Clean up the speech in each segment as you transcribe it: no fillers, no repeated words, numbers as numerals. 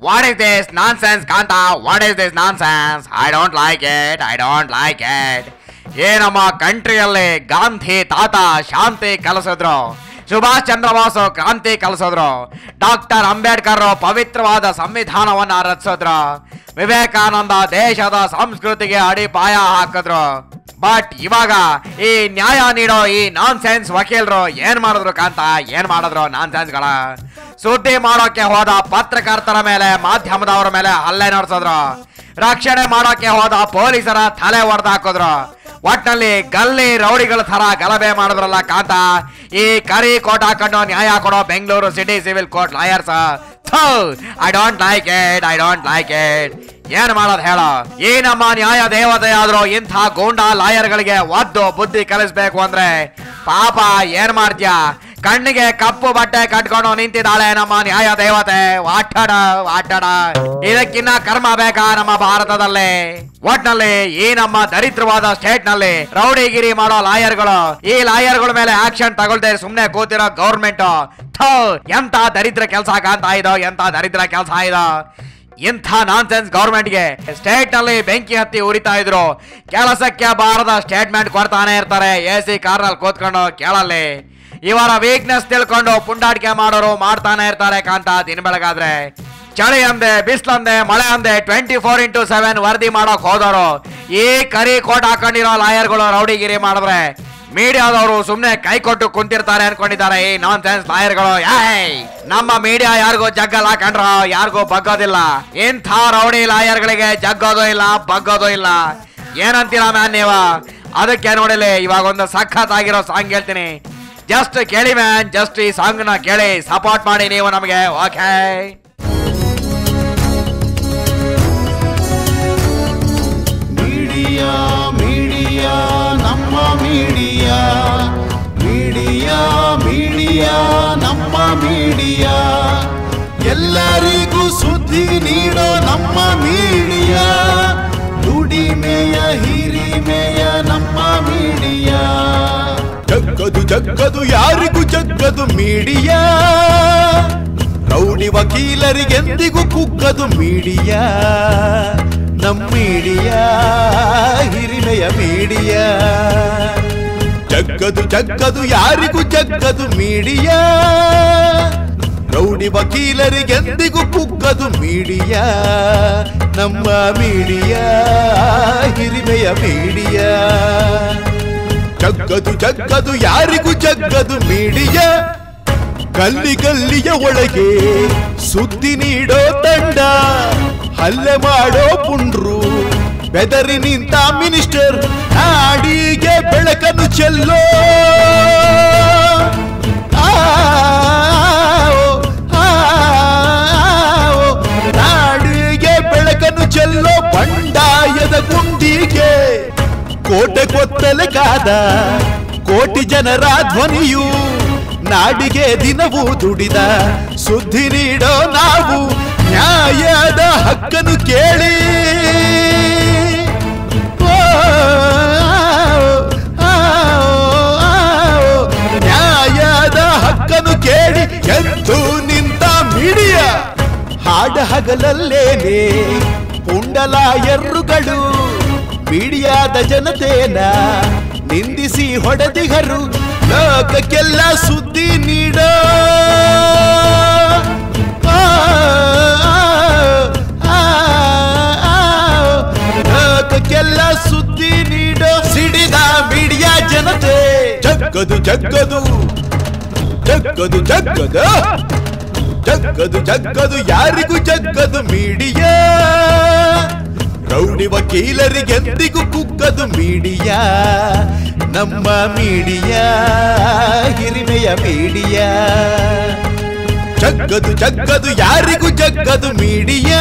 What is this nonsense, Kanta? What is this nonsense? I don't like it. I don't like it. ನಮ್ಮ ಕಂಟ್ರಿಯಲ್ಲಿ ಗಾಂಧಿ ತಾತ ಶಾಂತಿ ಕಲಿಸಿದ್ರು, ಸುಭಾಷ್ ಚಂದ್ರ ಬೋಸ್ ಕ್ರಾಂತಿ ಕಲಿಸಿದ್ರು, doctor Ambedkar ಪವಿತ್ರವಾದ ಸಂವಿಧಾನವನ್ನ ರಚಿಸಿದ್ರು, ವಿವೇಕಾನಂದ ದೇಶದ ಸಂಸ್ಕೃತಿಗೆ ಅಡಿಪಾಯ ಹಾಕಿದ್ರು. ಬಟ್ ಇವಾಗ ಈ ನ್ಯಾಯ ನೀಡೋ ಈ ನಾನ್ಸೆನ್ಸ್ ವಕೀಲರು ಏನ್ ಮಾಡಿದ್ರು ಕಾಂತ? ಏನ್ ಮಾಡಿದ್ರು ನಾನ್ಸೆನ್ಸ್ಗಳ? ಸುದ್ದಿ ಮಾಡೋಕೆ ಹೋದ ಪತ್ರಕರ್ತರ ಮೇಲೆ, ಮಾಧ್ಯಮದವರ ಮೇಲೆ ಹಲ್ಲೆ ನಡೆಸಿದ್ರು. ರಕ್ಷಣೆ ಮಾಡೋಕೆ ಹೋದ ಪೊಲೀಸರ ತಲೆ ಹೊಡೆದು ಹಾಕಿದ್ರು. ಒಟ್ಟಿನಲ್ಲಿ ಗಲ್ಲಿ ರೌಡಿಗಳ ತರ ಗಲಭೆ ಮಾಡಿದ್ರಲ್ಲ ಕಾಂತ ಈ ಕರಿ ಕೋಟ್ ಹಾಕೊಂಡು ನ್ಯಾಯ ಕೊಡೋ Bengaluru city civil court lawyers. I don't like it. I don't like it. ಏನ್ ಮಾಡೋದು ಹೇಳೋ? ಈ ನಮ್ಮ ನ್ಯಾಯ ದೇವತೆ ಆದ್ರೂ ಇಂಥ ಗೂಂಡಾ ಲಾಯರ್ಗಳಿಗೆ ಒದ್ದು ಬುದ್ಧಿ ಕಲಿಸ್ಬೇಕು ಅಂದ್ರೆ ಪಾಪ ಏನ್ ಮಾಡ್ತೀಯ? ಕಣ್ಣಿಗೆ ಕಪ್ಪು ಬಟ್ಟೆ ಕಟ್ಕೊಂಡು ನಿಂತಿದ್ದಾಳೆ ನಮ್ಮ ನ್ಯಾಯ ದೇವತೆ. ವಾಟಡ ವಾಟಡ. ಇದಕ್ಕಿನ್ನ ಕರ್ಮ ಬೇಕಾ ನಮ್ಮ ಭಾರತದಲ್ಲಿ? ಒಟ್ನಲ್ಲಿ ಈ ನಮ್ಮ ದರಿದ್ರವಾದ ಸ್ಟೇಟ್ ನಲ್ಲಿ ರೌಡಿಗಿರಿ ಮಾಡೋ ಲಾಯರ್ಗಳು, ಈ ಲಾಯರ್ಗಳ ಮೇಲೆ ಆಕ್ಷನ್ ತಗೊಳ್ದೆ ಸುಮ್ನೆ ಕೂತಿರೋ ಗೌರ್ಮೆಂಟ್, ಎಂತ ದರಿದ್ರ ಕೆಲಸ ಕಾಣ್ತಾ ಇದೋ, ಎಂತ ದರಿದ್ರ ಕೆಲಸ ಇದೋ. ಇಂಥ ನಾನ್ಸೆನ್ಸ್ ಗೌರ್ಮೆಂಟ್ಗೆ ಸ್ಟೇಟ್ ನಲ್ಲಿ ಬೆಂಕಿ ಹತ್ತಿ ಉರಿತಾ ಇದ್ರು, ಕೆಲಸಕ್ಕೆ ಬಾರದ ಸ್ಟೇಟ್ಮೆಂಟ್ ಕೊಡ್ತಾನೆ ಇರ್ತಾರೆ. AC ಕಾರ್ನಲ್ಲಿ ಕೂತ್ಕೊಂಡು ಕೇಳಲ್ಲಿ ಇವರ ವೀಕ್ನೆಸ್ ತಿಳ್ಕೊಂಡು ಪುಂಡಾಟಿಕೆ ಮಾಡೋರು ಮಾಡ್ತಾನೆ ಇರ್ತಾರೆ ಕಾಂತ. ದಿನ ಬೆಳಗಾದ್ರೆ ಚಳಿ ಅಂದೆ, ಬಿಸ್ಲಂದೆ, ಮಳೆ ಅಂದೆ 24x7 ವರದಿ ಮಾಡೋಕ್ ಹೋದವರು ಈ ಕರಿ ಕೋಟ್ ಹಾಕೊಂಡಿರೋ ಲಾಯರ್ಗಳು ರೌಡಿಗಿರಿ ಮಾಡಿದ್ರೆ ಮೀಡಿಯಾದವರು ಸುಮ್ನೆ ಕೈ ಕೊಟ್ಟು ಕುಂತಿರ್ತಾರೆ ಅನ್ಕೊಂಡಿದ್ದಾರೆ ಈ ನಾನ್ಸೆನ್ಸ್ ಲಾಯರ್ಗಳು. ನಮ್ಮ ಮೀಡಿಯಾ ಯಾರಿಗೂ ಜಗ್ಗಲ್ಲ ಕಂಡ್ರ, ಯಾರಿಗೂ ಬಗ್ಗೋದಿಲ್ಲ. ಇಂಥ ರೌಡಿ ಲಾಯರ್ಗಳಿಗೆ ಜಗ್ಗೋದು ಇಲ್ಲ, ಬಗ್ಗೋದು ಇಲ್ಲ. ಏನಂತೀರಾ ಮ್ಯಾನ್ ನೀವು? ಅದಕ್ಕೆ ನೋಡಿಲಿ ಇವಾಗ ಒಂದು ಸಖತ್ ಆಗಿರೋ ಸಾಂಗ್ ಹೇಳ್ತೀನಿ, ಜಸ್ಟ್ ಕೇಳಿ ಮ್ಯಾನ್. ಜಸ್ಟ್ ಈ ಸಾಂಗ್ ನ ಕೇಳಿ ಸಪೋರ್ಟ್ ಮಾಡಿ ನೀವು ನಮಗೆ. ಓಕೆ, ಮೀಡಿಯಾ ಮೀಡಿಯಾ ನಮ್ಮ ಮೀಡಿಯಾ, ಮೀಡಿಯಾ ಮೀಡಿಯಾ ನಮ್ಮ ಮೀಡಿಯಾ, ಎಲ್ಲರಿಗೂ ಸುದ್ದಿ ನೀಡೋ ನಮ್ಮ ಮೀಡಿಯಾ, ದುಡಿಮೆಯ ಹಿರಿಮೆಯ ನಮ್ಮ ಮೀಡಿಯಾ. ಜಗ್ಗದು ಜಗ್ಗದು ಯಾರಿಗೂ ಜಗ್ಗದು ಮೀಡಿಯಾ, ರೌಡಿ ವಕೀಲರಿಗೆಂದಿಗೂ ಕುಗ್ಗದು ಮೀಡಿಯಾ, ನಮ್ಮ ಮೀಡಿಯಾ ಹಿರಿಮೆಯ ಮೀಡಿಯಾ. ಜಗ್ಗದು ಜಗ್ಗದು ಯಾರಿಗೂ ಜಗ್ಗದು ಮೀಡಿಯಾ, ರೌಡಿ ವಕೀಲರಿಗೆಂದಿಗೂ ಕುಗ್ಗದು ಮೀಡಿಯಾ, ನಮ್ಮ ಮೀಡಿಯಾ ಹಿರಿಮೆಯ ಮೀಡಿಯಾ. ಜಗ್ಗದು ಜಗ್ಗದು ಯಾರಿಗೂ ಜಗ್ಗದು ಮೀಡಿಯಾ, ಗಲ್ಲಿ ಗಲ್ಲಿಯ ಒಳಗೆ ಸುದ್ದಿ ನೀಡೋ ತಂಡ, ಹಲ್ಲೆ ಮಾಡೋ ಪುಂಡ್ರು, ಬೆದರಿ ನಿಂತ ಮಿನಿಸ್ಟರ್, ನಾಡಿಗೆ ಬೆಳಕನ್ನು ಚೆಲ್ಲೋ ನಾಡಿಗೆ ಬೆಳಕನ್ನು ಚೆಲ್ಲೋ ಬಂಡಾಯದ ಗುಂಡಿಗೆ ಕೋಟೆ ಕೊತ್ತಲೆ ಕಾದ ಕೋಟಿ ಜನರ ಧ್ವನಿಯು, ನಾಡಿಗೆ ದಿನವೂ ದುಡಿದ ಸುದ್ದಿ ನೀಡೋ ನಾವು, ನ್ಯಾಯದ ಹಕ್ಕನ್ನು ಕೇಳಿ ನ್ಯಾಯದ ಹಕ್ಕನ್ನು ಕೇಳಿ ಎದ್ದು ನಿಂತ ಮೀಡಿಯಾ. ಹಾಡ ಹಗಲಲ್ಲೇನೆ ಪುಂಡಲಾಯರುಗಳು ಮೀಡಿಯಾದ ಜನತೆಯನ್ನ ನಿಂದಿಸಿ ಹೊಡೆದಿಗರು, ಲೋಕಕ್ಕೆಲ್ಲ ಸುದ್ದಿ ನೀಡೋ ಲೋಕಕ್ಕೆಲ್ಲ ಸುದ್ದಿ ನೀಡೋ ಸಿಡಿದ ಮೀಡಿಯಾ ಜನತೆ. ಜಗ್ಗದು ಜಗ್ಗದು ಜಗ್ಗದು ಜಗ್ಗದು ಜಗ್ಗದು ಜಗ್ಗದು ಯಾರಿಗೂ ಜಗ್ಗದು ಮೀಡಿಯಾ, ರೌಡಿ ವಕೀಲರಿಗೆಂದಿಗೂ ಕುಗ್ಗದು ಮೀಡಿಯಾ, ನಮ್ಮ ಮೀಡಿಯಾ ಹಿರಿಮೆಯ ಮೀಡಿಯಾ. ಜಗ್ಗದು ಜಗ್ಗದು ಯಾರಿಗೂ ಜಗ್ಗದು ಮೀಡಿಯಾ,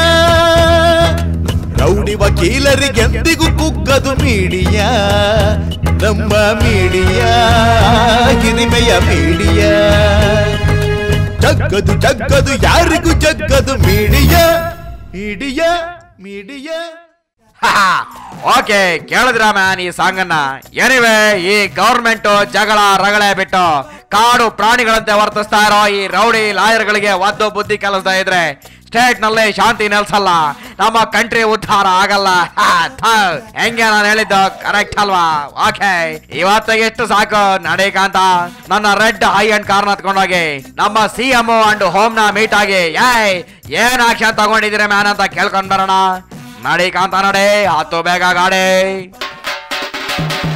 ರೌಡಿ ವಕೀಲರಿಗೆಂದಿಗೂ ಕುಗ್ಗದು ಮೀಡಿಯಾ, ನಮ್ಮ ಮೀಡಿಯಾ ಹಿರಿಮೆಯ ಮೀಡಿಯಾ. ಜಗ್ಗದು ಜಗ್ಗದು ಯಾರಿಗೂ ಜಗ್ಗದು ಮೀಡಿಯಾ, ಮೀಡಿಯಾ ಮೀಡಿಯಾ. ಓಕೆ, ಕೇಳಿದ್ರ ಮ್ಯಾನ್ ಈ ಸಾಂಗ್ ಅನ್ನ? ಎನಿವೆ, ಈ ಗವರ್ಮೆಂಟ್ ಜಗಳ ರಗಳೆ ಬಿಟ್ಟು ಕಾಡು ಪ್ರಾಣಿಗಳಂತೆ ವರ್ತಿಸ್ತಾ ಇರೋ ಈ ರೌಡಿ ಲಾಯರ್ಗಳಿಗೆ ಒದ್ದು ಬುದ್ಧಿ ಕಲಿಸ್ತಾ ಇದ್ರೆ ಸ್ಟೇಟ್ ನಲ್ಲಿ ಶಾಂತಿ ನೆಲೆಸಲ್ಲ, ನಮ್ಮ ಕಂಟ್ರಿ ಉದ್ಧಾರ ಆಗಲ್ಲ. ಹೆಂಗೆ ನಾನು ಹೇಳಿದ್ದು ಕರೆಕ್ಟ್ ಅಲ್ವಾ? ಓಕೆ, ಇವತ್ತಿಗೆ ಎಷ್ಟು ಸಾಕು. ನಡಿ ಕಾಂತ, ನನ್ನ ರೆಡ್ ಹೈ ಅಂಡ್ ಕಾರ್ನ ಹತ್ಕೊಂಡೋಗಿ ನಮ್ಮ CM ಅಂಡ್ ಹೋಮ್ ನ ಮೀಟ್ ಆಗಿ ಏನ್ ಆಕ್ಷನ್ ತಗೊಂಡಿದ್ದೀರಿ ಮ್ಯಾನ್ ಅಂತ ಕೇಳ್ಕೊಂಡ್ ಬರೋಣ. ನಡಿ ಕಾಂತ, ನಡಿ, ಹತ್ತು ಬೇಗ ಗಾಡಿ.